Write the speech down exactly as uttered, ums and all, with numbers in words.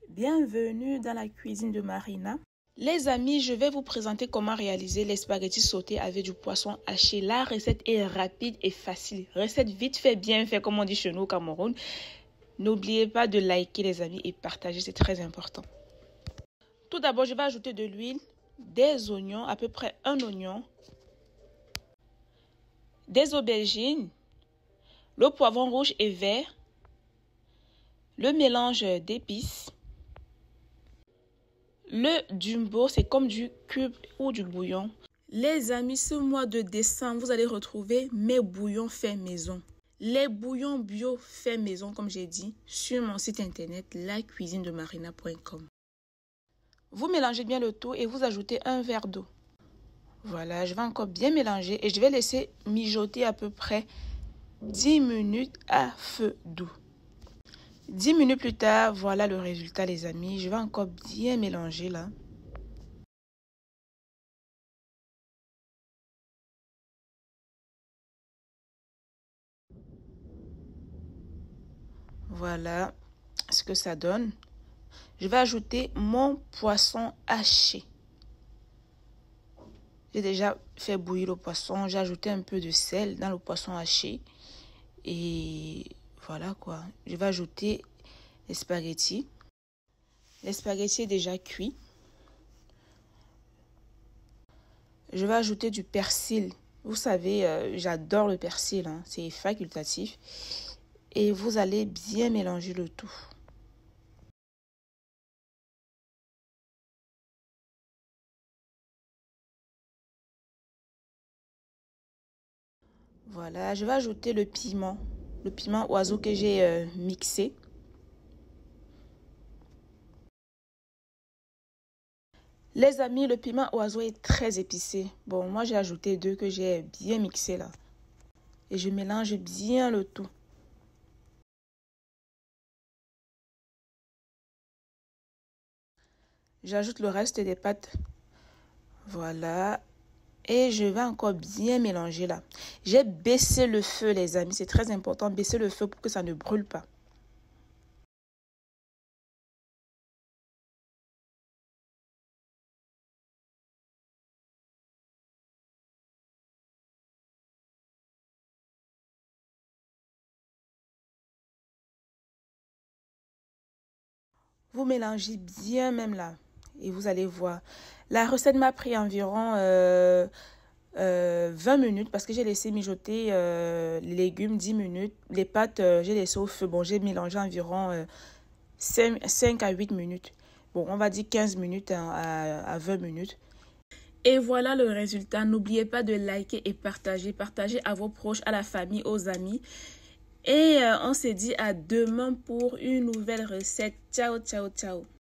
Bienvenue dans la cuisine de Marina. Les amis, je vais vous présenter comment réaliser les spaghettis sautés avec du poisson haché. La recette est rapide et facile. Recette vite fait, bien fait, comme on dit chez nous au Cameroun. N'oubliez pas de liker les amis et partager, c'est très important. Tout d'abord, je vais ajouter de l'huile, des oignons, à peu près un oignon, des aubergines, le poivron rouge et vert, le mélange d'épices. Le jumbo, c'est comme du cube ou du bouillon. Les amis, ce mois de décembre, vous allez retrouver mes bouillons faits maison. Les bouillons bio faits maison, comme j'ai dit, sur mon site internet la cuisine de marina point com. Vous mélangez bien le tout et vous ajoutez un verre d'eau. Voilà, je vais encore bien mélanger et je vais laisser mijoter à peu près dix minutes à feu doux. dix minutes plus tard, voilà le résultat les amis. Je vais encore bien mélanger là. Voilà ce que ça donne. Je vais ajouter mon poisson haché. J'ai déjà fait bouillir le poisson. J'ai ajouté un peu de sel dans le poisson haché. Et voilà quoi. Je vais ajouter les spaghettis. Les spaghettis déjà cuits. Je vais ajouter du persil. Vous savez, euh, j'adore le persil. Hein. C'est facultatif. Et vous allez bien mélanger le tout. Voilà, je vais ajouter le piment. Le piment oiseau que j'ai euh, mixé. Les amis, le piment oiseau est très épicé. Bon, moi j'ai ajouté deux que j'ai bien mixé là. Et je mélange bien le tout. J'ajoute le reste des pâtes. Voilà. Et je vais encore bien mélanger là. J'ai baissé le feu les amis. C'est très important, baisser le feu pour que ça ne brûle pas. Vous mélangez bien même là. Et vous allez voir. La recette m'a pris environ euh, euh, vingt minutes parce que j'ai laissé mijoter euh, les légumes dix minutes. Les pâtes, euh, j'ai laissé au feu. Bon, j'ai mélangé environ euh, cinq à huit minutes. Bon, on va dire quinze minutes hein, à, à vingt minutes. Et voilà le résultat. N'oubliez pas de liker et partager. Partagez à vos proches, à la famille, aux amis. Et euh, on se dit à demain pour une nouvelle recette. Ciao, ciao, ciao.